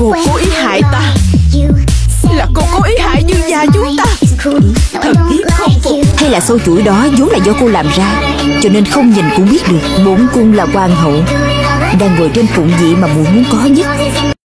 Cô cố ý hại ta. Là cô cố ý hại Dương gia chúng ta. Thật tiếc không phục. Hay là xâu chuỗi đó vốn là do cô làm ra, cho nên không nhìn cũng biết được bổn cung là hoàng hậu, đang ngồi trên phụng vị mà muội muốn có nhất.